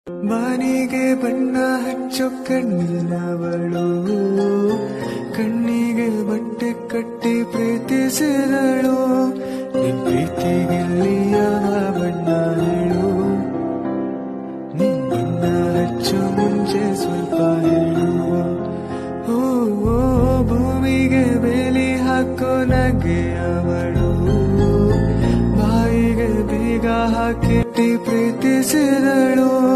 ಬಾನಿಗೆ ಬಣ್ಣ ಹಚ್ಚೋ ಕಣ್ಣಿನವಳು, ಕಣ್ಣಿಗೆ ಬಟ್ಟೆ ಕಟ್ಟಿ ಪ್ರೀತಿಸಿದಳು. ನಿನ್ ಪ್ರೀತಿಗೆಲ್ಲಿ ಯಾವ ಬಣ್ಣ ಹೇಳು, ನಿನ್ ಬಣ್ಣ ಹಚ್ಚೋ ಮುಂಚೆ ಸ್ವಲ್ಪ ಹೇಳು. ಓ ಭೂಮಿಗೆ ಬೇಲಿ ಹಾಕೋ ನಗೆ ಅವಳು, ಬಾಯಿಗೆ ಬೀಗ ಹಾಕಿ ಪ್ರೀತಿಸಿದಳು.